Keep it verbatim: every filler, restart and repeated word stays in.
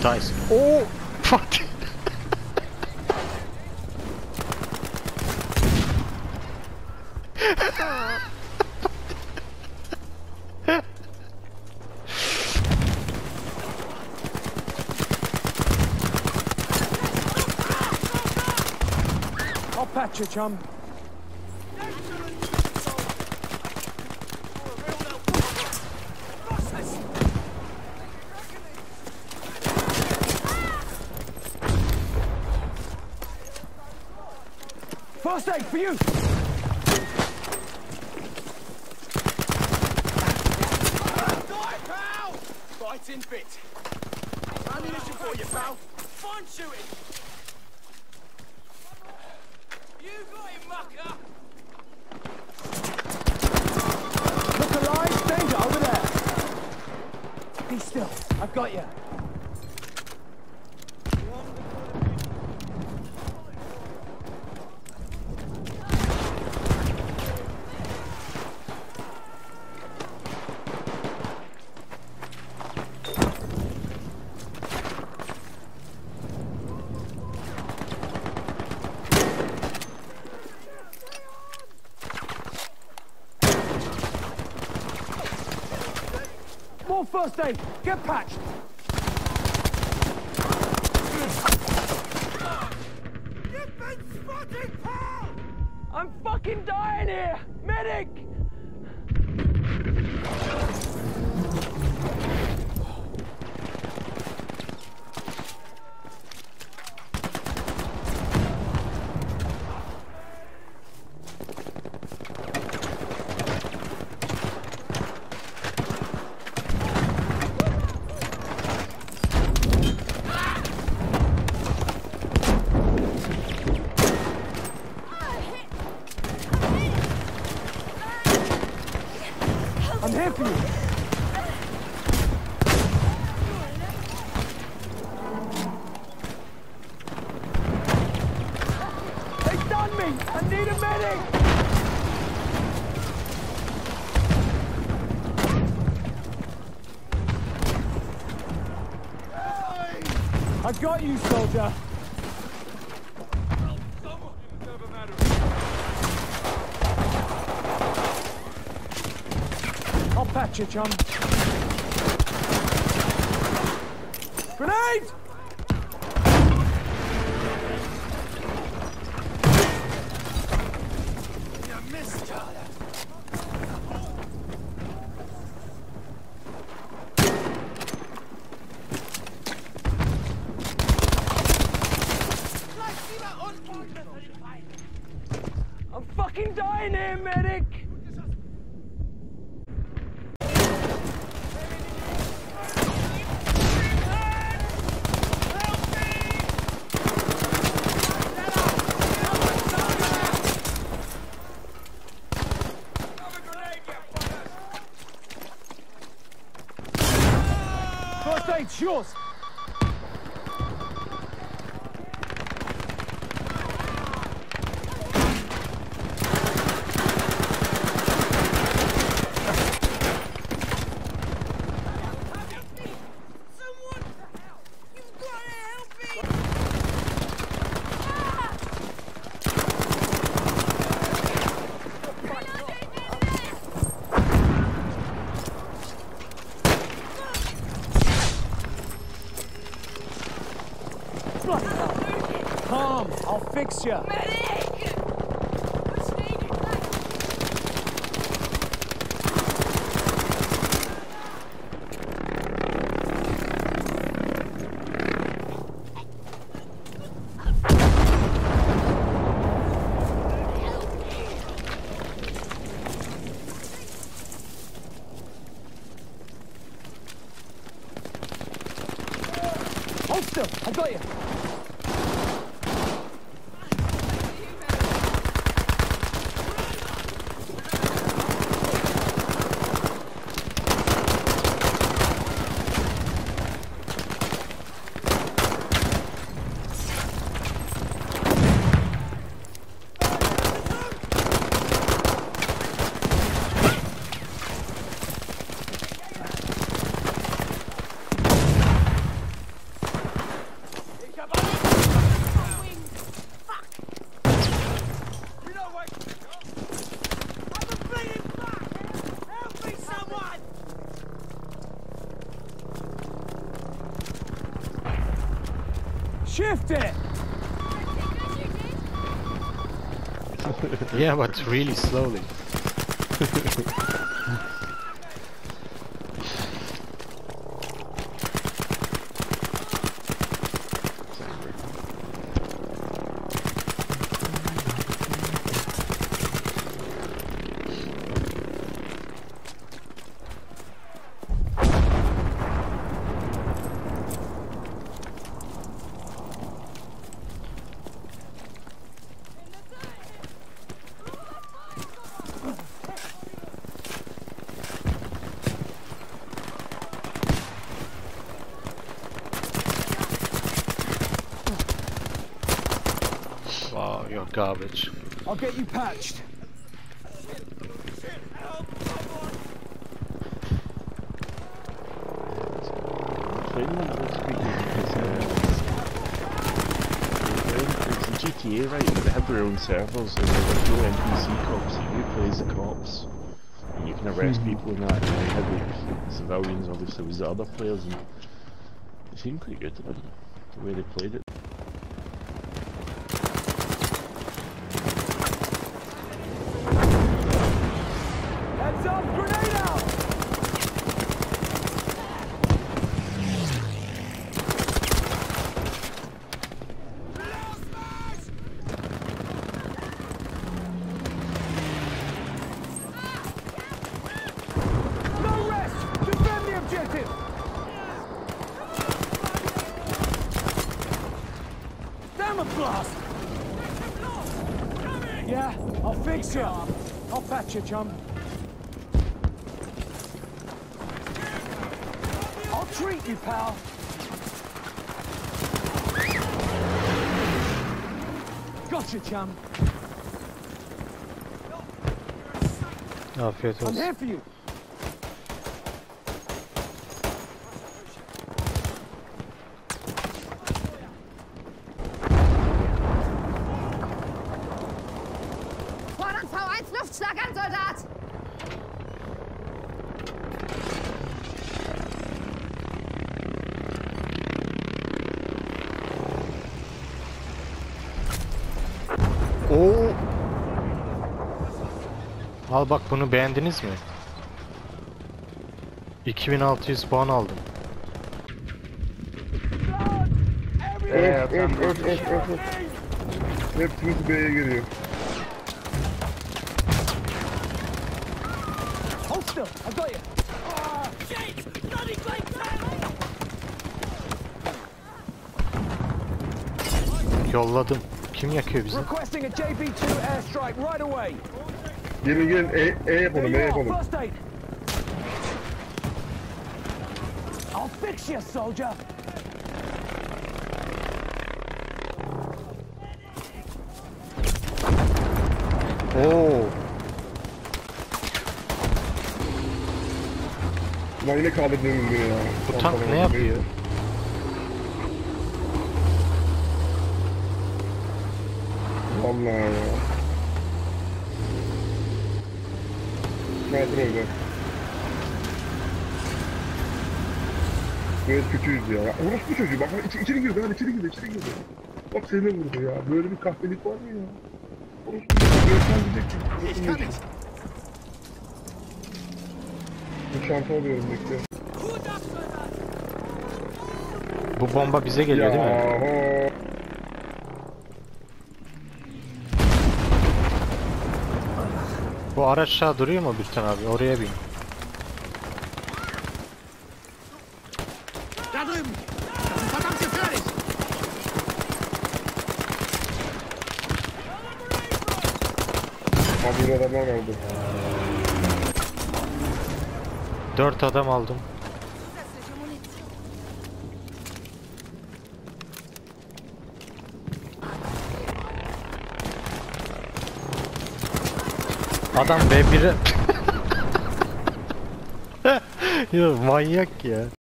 dice. Oh! Fuck! I'll patch you, chum. First aid for you! Die, pal! Fighting fit. Ammunition for you, pal. Fine shooting. You got him, mucker! Look alive, danger over there! Be still, I've got you. More first aid! Get patched! You've been spotted, pal! I'm fucking dying here! Medic! I'm here for you! They done me! I need a medic! I got you, soldier! I'll patch you, chum. Grenade! You missed, Charlie. I'm fucking dying here, medic! First aid's yours! Calm, I'll fix you. Medic! Hold still, I got you. Shift it! Yeah, but really slowly. Wow, you're garbage. I'll get you patched. It's G T A, right? They have their own servers and there's no N P C cops. You plays the cops, and you can arrest people in that. And they had like civilians, obviously, was the other players, and it seemed pretty good to them, the way they played it. Heads up, grenade out! No rest! Defend the objective! Damn it, blast! Yeah, I'll fix you. I'll patch you, chum. I'll treat you, pal. Gotcha, chum. Afiyet I'm olsun. here for you. Fordern V eins Luftschlagansoldat! Oo. Al bak, bunu beğendiniz mi? iki bin altı yüz puan aldım. Öf öf öf öf öf öf. Hepimiz B'ye geliyor. Hold still. I got you. Yolladım. Kim yakıyor bizi? Requesting a J B two airstrike right away. Gelin gelin E, e yapalım E Here you are, yapalım. first aid. I'll fix you, soldier. Oo. Ulan yine kaldırdığımız beni ya. Bu tank ne yapıyor? Vallahi ya. Sniper öldü. Böyle kötüyüz ya. Ya orospu çocuğu bak içeri, içeri girdi hadi içeri girdi içeri girdi. Bak seni vurdu ya. Böyle bir kahpelik var mı ya? Orospu çocuğu görsen diyecektim. Bir çanta alıyorum bekle. Bu bomba bize geliyor değil mi? Yahu. Bu araç aşağı duruyor mu Bülten abi? Oraya bin. Da drüben! Das ist verdammt gefährlich! Abi yine adamlar aldı. Dört adam aldım. Adam B bir'e... Ya manyak ya.